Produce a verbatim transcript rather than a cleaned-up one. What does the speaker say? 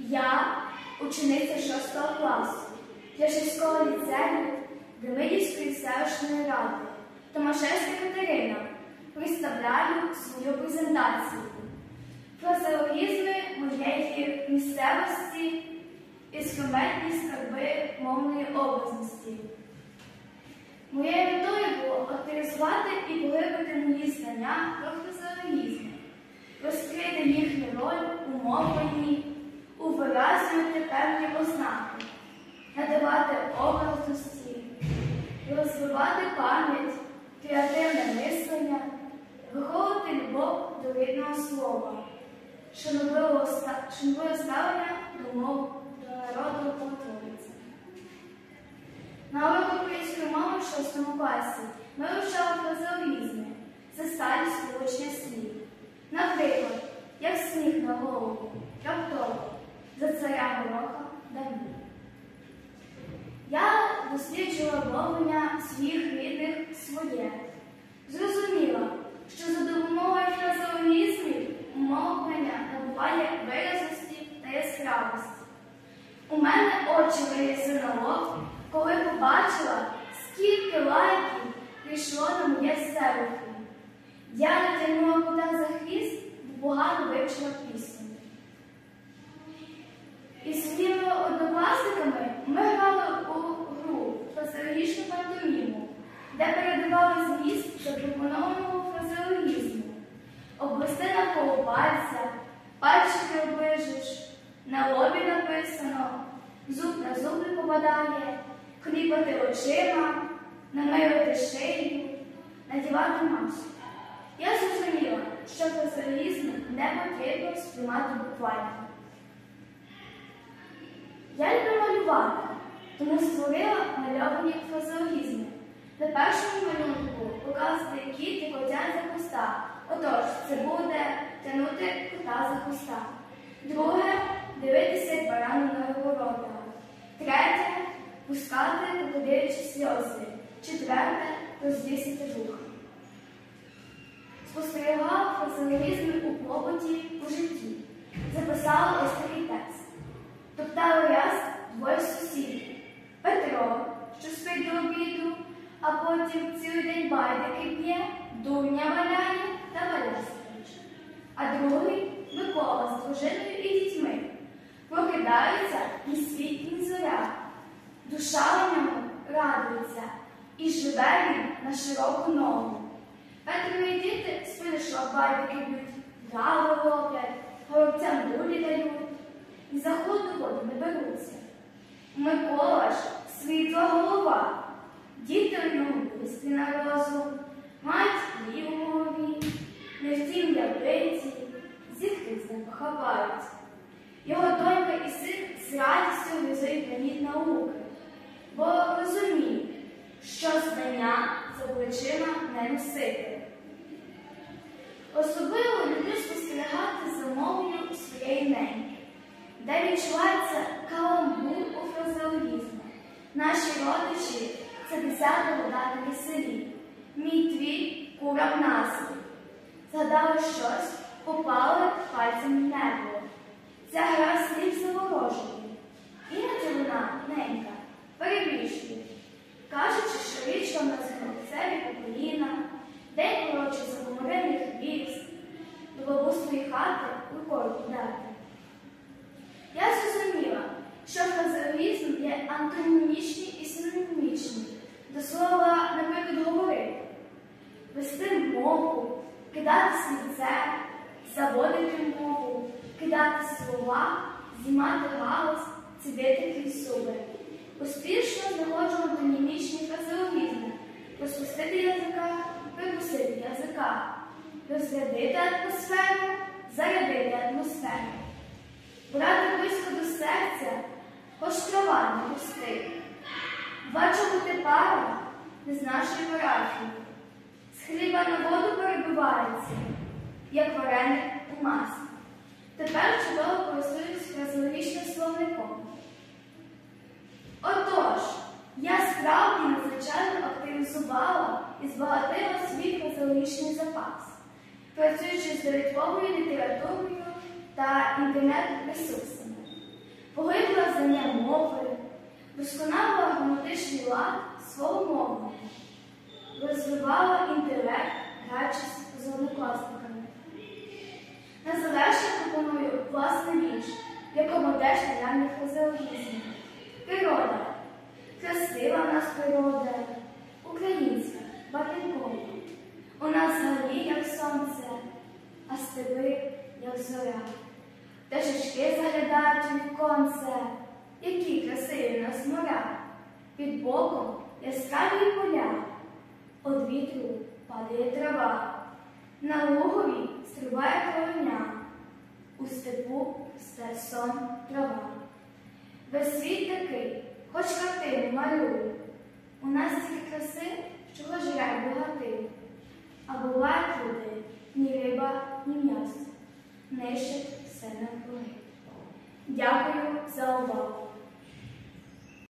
Я учениця шостого класу Тяжівського ліцею Демидівської селищної ради Томашевська Катерина. Представляю свою презентацію. Фразеологізми моєї місцевості і схеметні скарби мовної образності. Моєю метою було активізувати і поглибити мої знання про фразеологізми, розкрити їхню роль у мовленні, увиразнювати певні ознаки, надавати образності, розвивати пам'ять, креативне мислення, виховувати любов до рідного слова, шанобливе ставлення до мов, до народу потвориться. На уроку української мови в шостому класі ми вивчали фразеологізми, засталі сполучення слів. Наприклад, як сніг на голову, раптово, за царя Гороха давні. Я досліджувала мовлення своїх рідних своє. Зрозуміла, що за допомогою фразеологізмів мовлення набуває виразності та яскравості. У мене очі вилізли на лоб, коли побачила, скільки лайків прийшло на моє селфі. Я натягнула кота за хвіст, бо погано вивчила пісню. Із своїми однокласниками ми грали у гру фразеологічну пантоміму, де передавали зміст запропонованого фразеологізму. Обвести навколо пальця, пальчики оближиш, на лобі написано, зуб на зуб не попадає, кліпати очима, намилити шию, надівати маску. Я зрозуміла, що фразеологізм не потрібно сприймати буквально. Я люблю малювати, тому створила мальовані фразеологізми. На першому малюнку показувати кіт і котя за хвоста. Отож, це буде тягнути кота за хвоста. Друге – дивитися, як барану на ворота. Третє – пускати, крокодилячі сльози. Четверте – розвісити вуха. Спостерігала фразеологізми у побуті, у житті. Записала ось такий текст. Топтали ряс двоє сусідів. Петро, що спить до обіду, а потім цілий день байдики п'є, дурня валяє та валястрич. А другий – Микола з дружиною і дітьми. Прокидаються ні світ, ні зоря. Душа в ньому радується, і живе він на широку ногу. Петрові діти з пилишок байдики б'ють, галу роблять, горобцям дулі дають. І за холодну воду не беруться. Микола ж світла голова, діти в ньому близькі на розум, мають хліб у голові, не втім ябриці, зітки з ним хапають. Його донька і син з радістю візують на ній науки, бо розуміють, що знання за плечима не носити. Особливо люблю спостерігати за мовою своєї неньки, де відчувається каламбур у фразеологізмі. Наші родичі – це десята вода на веселі. Мій твій кура в наслід. Згадали щось, попали пальцем в небо. Ця гра слів заворожує. Іноді вона, ненька, перебільшує, кажучи, що річка в нас гробцеві по коліна, день коротше за комариний хвіст, до бабусної хати рукою подати. Я зрозуміла, що фразеологізм є антонімічний і синонімічний. До слова, наприклад, говорити. Вести мову, кидати слівце, заводити мову, кидати слова, знімати галас, цідити крізь зуби. Успішно знаходжу антонімічні фразеологізми. Розпустити язика, припустити язика. Розрядити атмосферу, зарядити атмосферу. Брати близько до серця, хоч трава не пусти. Бачу бути пара не з нашої парафії. З хліба на воду перебивається, як вареник у маслі. Тепер чудово користуюсь фразеологічним словником. Отож, я справді надзвичайно активізувала і збагатила свій фразеологічний запас, працюючи з довідковою літературою та інтернет-ресурсами. поглибила знання мови, досконалила граматичний лад свого мовлення, розвивала інтелект, граючись з однокласниками. На завершення пропоную власний вірш, в якому теж наявні фразеологізми. Природа. Красива в нас природа, українська, батькова. У нас гаї, як сонце, а степи, як зоря. Пташечки заглядають у віконце, які красиві в нас моря. Під боком яскраві поля, од вітру падає трава. На лугові стрибає кроня, у степу росте сон трава. Весь світ такий, хоч картину малюю, у нас тільки краси, що жрать богати. А бувають люди, ні риба, ні м'ясо, нищать все навкруги. Дякую за увагу.